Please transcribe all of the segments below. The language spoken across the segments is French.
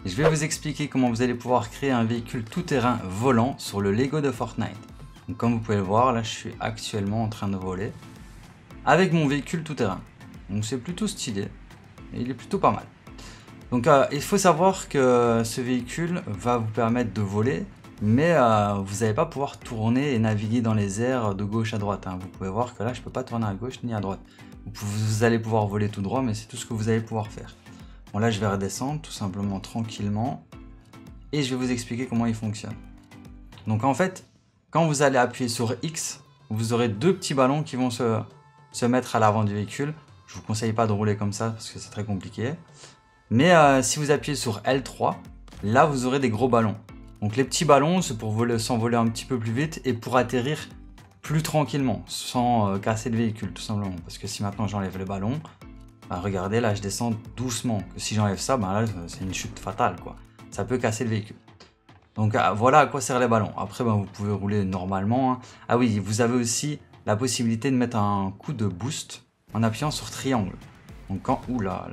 Je vais vous expliquer comment vous allez pouvoir créer un véhicule tout-terrain volant sur le Lego de Fortnite. Donc comme vous pouvez le voir, là je suis actuellement en train de voler avec mon véhicule tout-terrain. Donc c'est plutôt stylé et il est plutôt pas mal. Donc il faut savoir que ce véhicule va vous permettre de voler, mais vous n'allez pas pouvoir tourner et naviguer dans les airs de gauche à droite. Vous pouvez voir que là je peux pas tourner à gauche ni à droite. Vous allez pouvoir voler tout droit, mais c'est tout ce que vous allez pouvoir faire. Bon là je vais redescendre tout simplement tranquillement et je vais vous expliquer comment il fonctionne. Donc en fait, quand vous allez appuyer sur X, vous aurez deux petits ballons qui vont se mettre à l'avant du véhicule. Je vous conseille pas de rouler comme ça parce que c'est très compliqué. Mais si vous appuyez sur L3, là vous aurez des gros ballons. Donc les petits ballons, c'est pour s'envoler un petit peu plus vite et pour atterrir plus tranquillement, sans casser le véhicule tout simplement. Parce que si maintenant j'enlève le ballon, bah, regardez là je descends doucement. Que si j'enlève ça, bah, là c'est une chute fatale quoi. Ça peut casser le véhicule. Donc voilà à quoi servent les ballons. Après bah, vous pouvez rouler normalement. Ah oui, vous avez aussi la possibilité de mettre un coup de boost en appuyant sur triangle. Donc quand... Oula,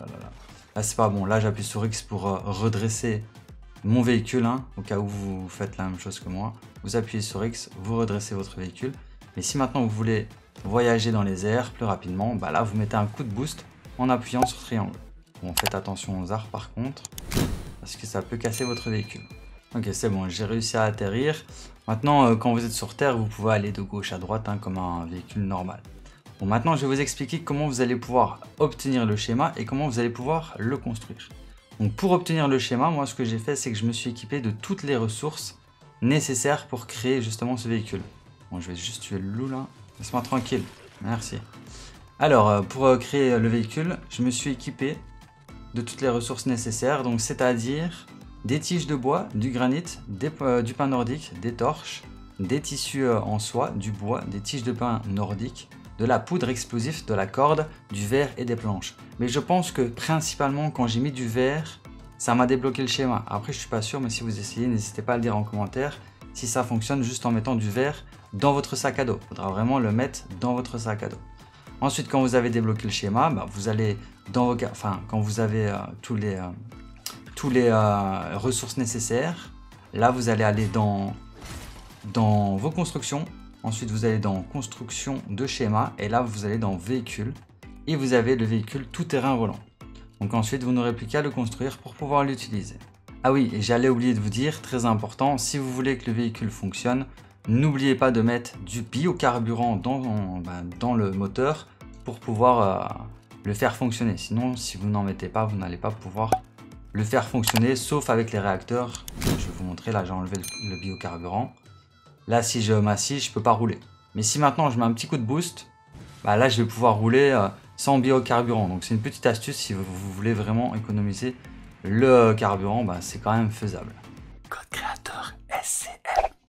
là c'est pas bon. Là j'appuie sur X pour redresser mon véhicule. Au cas où vous faites la même chose que moi. Vous appuyez sur X, vous redressez votre véhicule. Mais si maintenant vous voulez voyager dans les airs plus rapidement, bah là vous mettez un coup de boost en appuyant sur triangle. Bon, faites attention aux arbres par contre, parce que ça peut casser votre véhicule. Ok, c'est bon, j'ai réussi à atterrir. Maintenant, quand vous êtes sur terre, vous pouvez aller de gauche à droite comme un véhicule normal. Bon, maintenant, je vais vous expliquer comment vous allez pouvoir obtenir le schéma et comment vous allez pouvoir le construire. Donc, pour obtenir le schéma, moi, ce que j'ai fait, c'est que je me suis équipé de toutes les ressources nécessaires pour créer justement ce véhicule. Bon, je vais juste tuer le loup là. Laisse-moi tranquille. Merci. Alors, pour créer le véhicule, je me suis équipé de toutes les ressources nécessaires. Donc, c'est-à-dire des tiges de bois, du granit, du pain nordique, des torches, des tissus en soie, du bois, des tiges de pain nordique, de la poudre explosive, de la corde, du verre et des planches. Mais je pense que principalement quand j'ai mis du verre, ça m'a débloqué le schéma. Après je suis pas sûr, mais si vous essayez, n'hésitez pas à le dire en commentaire si ça fonctionne juste en mettant du verre dans votre sac à dos. Il faudra vraiment le mettre dans votre sac à dos. Ensuite, quand vous avez débloqué le schéma, bah, vous allez dans vos... quand vous avez tous les ressources nécessaires, là vous allez aller dans vos constructions, ensuite vous allez dans construction de schéma et là vous allez dans véhicule et vous avez le véhicule tout-terrain volant. Donc ensuite vous n'aurez plus qu'à le construire pour pouvoir l'utiliser. Ah oui, et j'allais oublier de vous dire, très important, si vous voulez que le véhicule fonctionne, n'oubliez pas de mettre du biocarburant dans le moteur pour pouvoir le faire fonctionner. Sinon, si vous n'en mettez pas, vous n'allez pas pouvoir le faire fonctionner, sauf avec les réacteurs. Je vais vous montrer, là j'ai enlevé le biocarburant. Là si je m'assis, je peux pas rouler. Mais si maintenant je mets un petit coup de boost, bah là je vais pouvoir rouler sans biocarburant. Donc c'est une petite astuce si vous voulez vraiment économiser le carburant, bah, c'est quand même faisable. Code créateur SC.